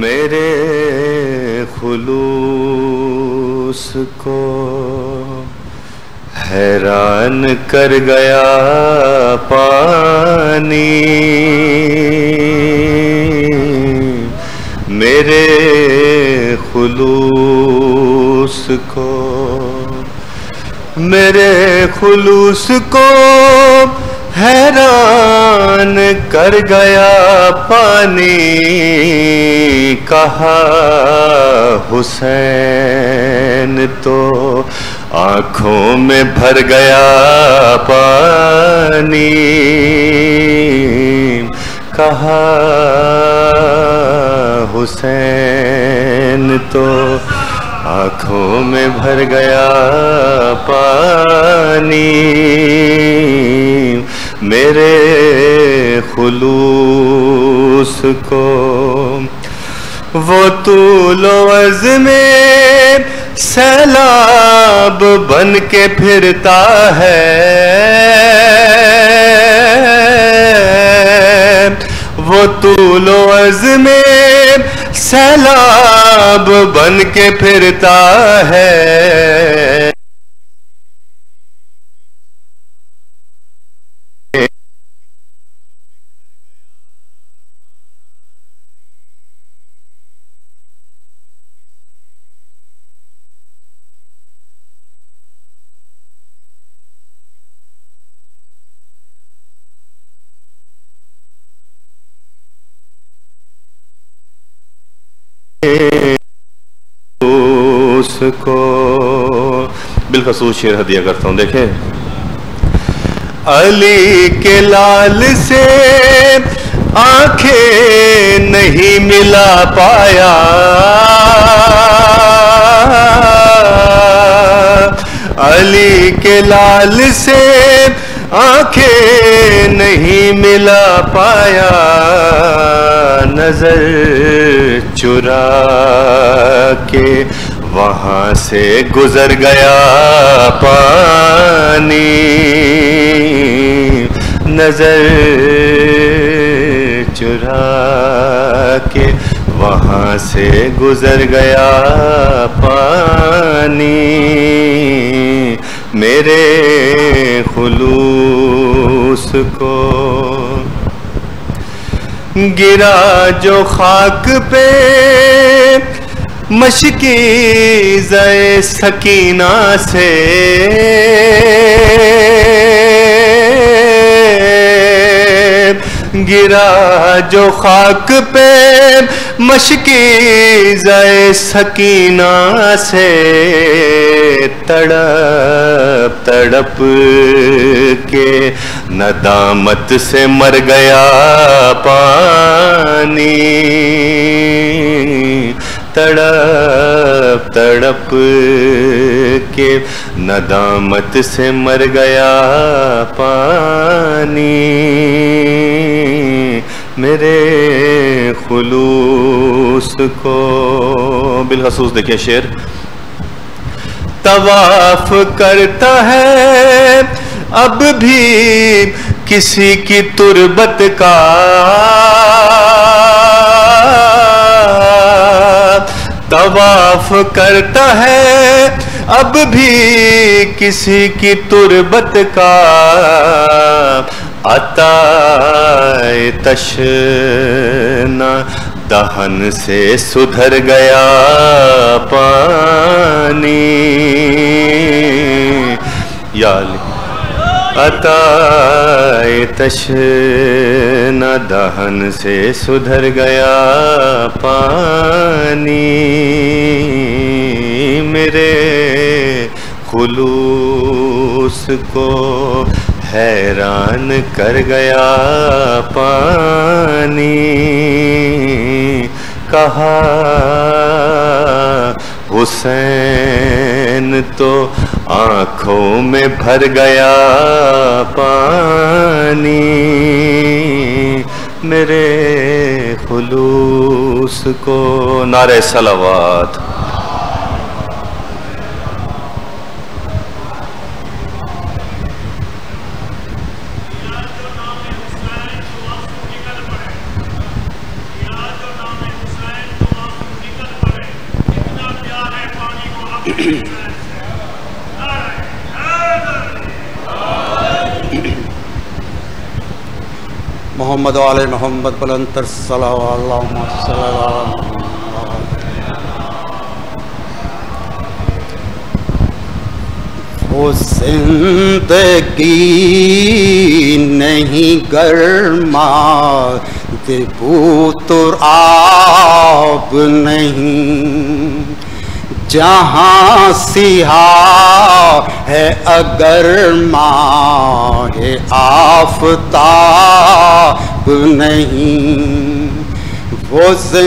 میرے خلوص کو حیران کر گیا پانی، میرے خلوص کو، میرے خلوص کو حیران کر گیا پانی۔ کہا حسین تو آنکھوں میں بھر گیا پانی، کہا حسین تو آنکھوں میں بھر گیا پانی، میرے خلوص کو۔ وہ طول و عرض میں سیلاب بن کے پھرتا ہے، وہ طول و عرض میں سیلاب بن کے پھرتا ہے، اس کو بالخصوص شعر ہدیہ کرتا ہوں۔ دیکھیں، علی کے لال سے آنکھیں نہیں ملا پایا، علی کے لال سے آنکھیں نہیں ملا پایا، نظر چرا کے وہاں سے گزر گیا پانی، نظر چرا کے وہاں سے گزر گیا پانی، میرے خلوص کو۔ گرا جو خاک پہ مشکی زے سکینہ سے، گرا جو خاک پہ مشکی زے سکینہ سے، تڑپ تڑپ کے ندامت سے مر گیا پانی، تڑپ تڑپ کے ندامت سے مر گیا پانی، میرے خلوص کو۔ بالخصوص دیکھیں شعر، طواف کرتا ہے اب بھی کسی کی تربت کا، طواف کرتا ہے اب بھی کسی کی تربت کا، عطائے تشنا دہن سے سدھر گیا پانی، یا علی عطائے تشنا دہن سے سدھر گیا پانی، میرے خلوص کو حیران کر گیا پانی، کہا حسین تو آنکھوں میں بھر گیا پانی، میرے خلوص کو۔ نعرہ صلوات۔ محمد وعلی محمد بلندر صلوات اللہم صلی اللہ علیہ وہ زندگی نہیں گرما دبوت اور آب نہیں، جہاں سیاہ ہے اگر ماہ آفتاب نہیں، وہ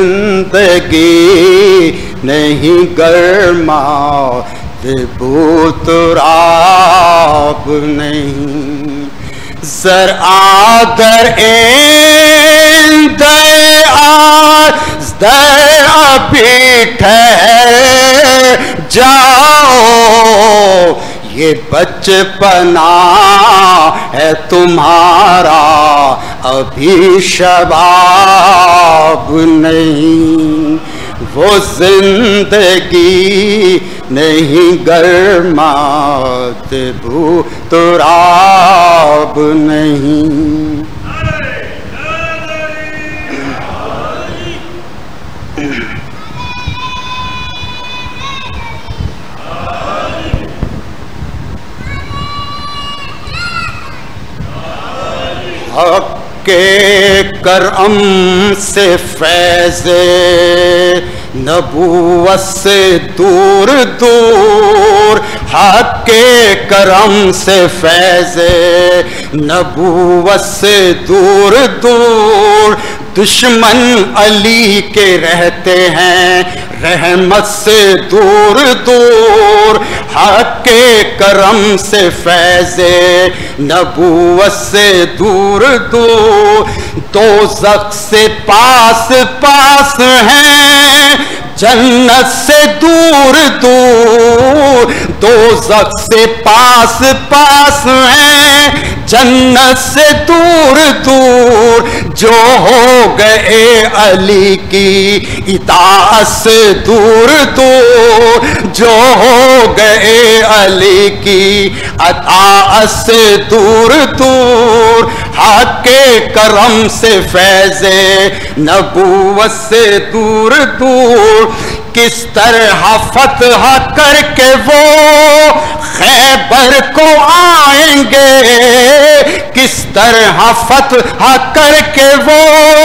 زندگی نہیں گرما دبوت اور آب نہیں، زرعہ در این در ابھی ٹھہر جاؤ، یہ بچپنا ہے تمہارا ابھی شباب نہیں، وہ زندگی نہیں گرما دبوت اور آب نہیں۔ حق کے کرم سے فیض نبوت سے دور دور، حق کے کرم سے فیض نبوت سے دور دور، دشمن علی کے رہتے ہیں رحمت سے دور دور، حق کے کرم سے فیض نبوت سے دور دور، دوزخ سے پاس پاس ہیں جنت سے دور دور، دوزخ سے پاس پاس ہیں جنت سے دور دور، جو ہو گئے علی کی اطاعت سے دور دور، جو ہو گئے علی کی اطاعت سے دور دور، حق کے کرم سے فیض نبوت سے دور دور، کس طرح فتح کر کے وہ خیبر کو آئیں گے، کس طرح فتح کر کے وہ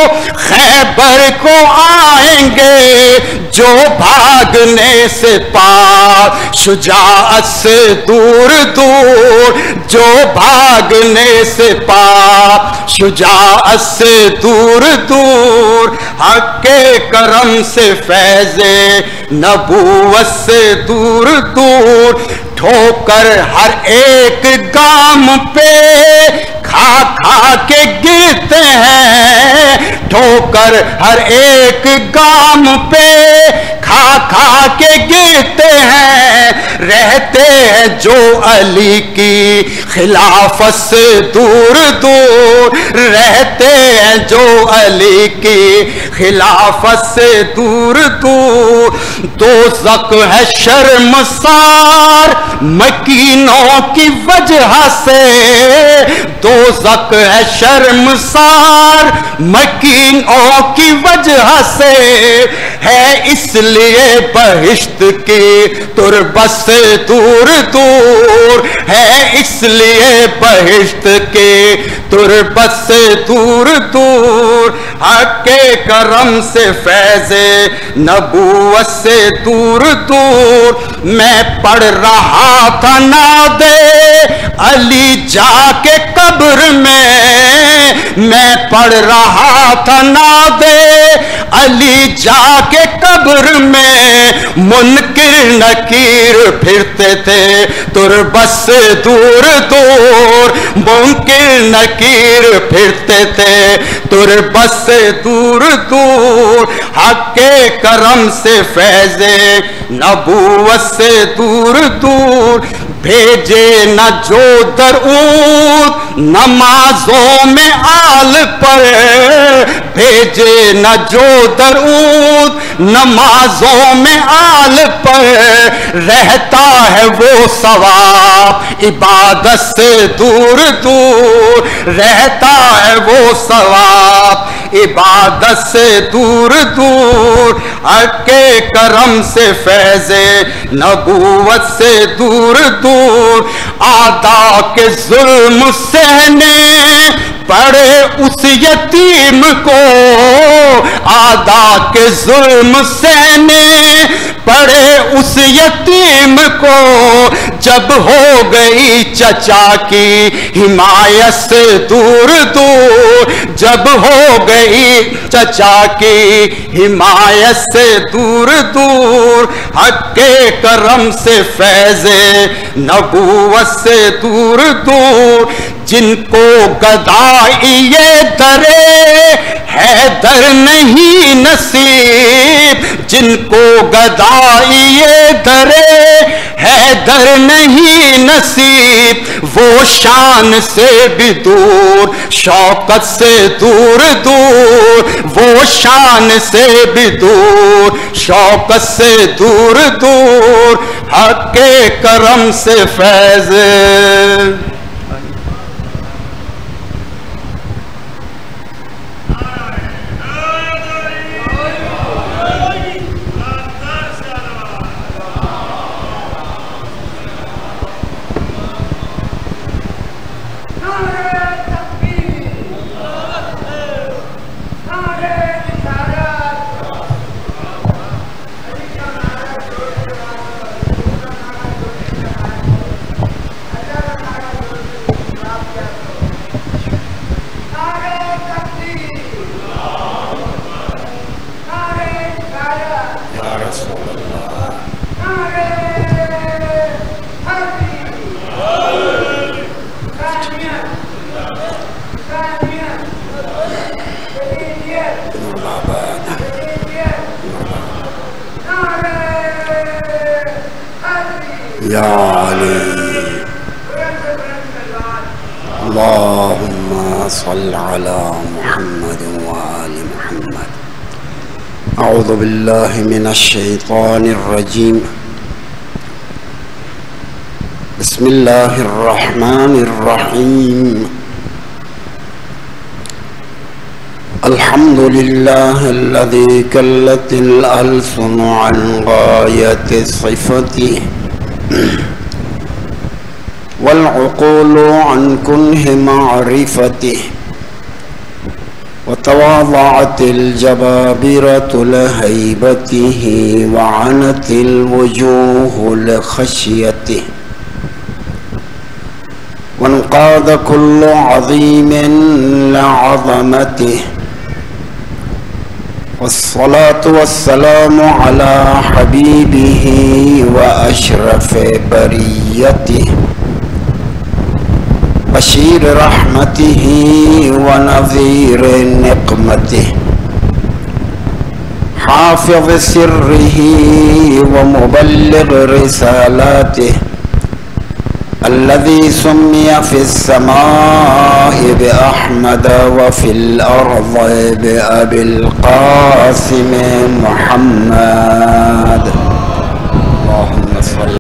خیبر کو آئیں گے، جو بھاگنے سے پاک شجاعت سے دور دور، جو بھاگنے سے پاک شجاعت سے دور دور، حق کے کرم سے فیض نبوت سے دور دور، ٹھوکر ہر ایک گام پہ کھا کھا کے گرتے ہیں، ٹھوکر ہر ایک گام پہ کھا کھا کے گرتے ہیں، رہتے ہیں جو علی کی خلافت سے دور دور، رہتے ہیں جو علی کی خلافت سے دور دور، دوزخ ہے شرمسار مکینوں کی وجہ سے، دوزخ ہے شرمسار مکینوں کی وجہ سے، ہے اس لیے بہشت کی تربت سے دور دور، ہے اس لیے بہشت کی تربت سے دور دور، حق کے کرم سے فیض نبوت سے دور دور، میں پڑھ رہا تھا ناد علی جا کے قبر میں پڑھ رہا تھا ناد علی جا کے قبر میں، منکر نکیر پھرتے تھے تربت سے دور دور، منکر نکیر پھرتے تھے تربت سے دور دور، حق کے کرم سے فیض نبوت سے دور دور، بھیجے نہ جو درود نمازوں میں آل پر بھیجے نہ جو درود، نمازوں میں آل پر رہتا ہے وہ ثواب، عبادت سے دور دور رہتا ہے وہ ثواب، عبادت سے دور دور، حق کے کرم سے فیض نبوت سے دور دور، آدھا کے ظلم سہنے پڑے اس یتیم کو، آدھا کے ظلم سہنے پڑے اس یتیم کو، جب ہو گئی چچا کی حمایت سے دور دور، جب ہو گئی چچا کی حمایت سے دور دور، حق کے کرم سے فیض نبوت سے دور دور، جن کو گدائی درے حیدر نہیں نصیب، جن کو گدائی درے حیدر نہیں نصیب، وہ شان سے بھی دور شوکت سے دور دور، وہ شان سے بھی دور شوکت سے دور دور، حق کے کرم سے فیض یا علی اللہم صل علی محمد وآل محمد۔ اعوذ باللہ من الشیطان الرجیم، بسم اللہ الرحمن الرحیم، الحمد للہ الذی کلت الألسن عن غایت صفتہ والعقول عن كنه معرفته، وتواضعت الجبابرة لهيبته، وعنت الوجوه لخشيته، وانقاد كل عظيم لعظمته، والصلاة والسلام على حبيبه وأشرف بريته، بشير رحمته ونذير نقمته، حافظ سره ومبلغ رسالاته، الذي سمي في السماء بأحمد وفي الأرض بأبي القاسم محمد،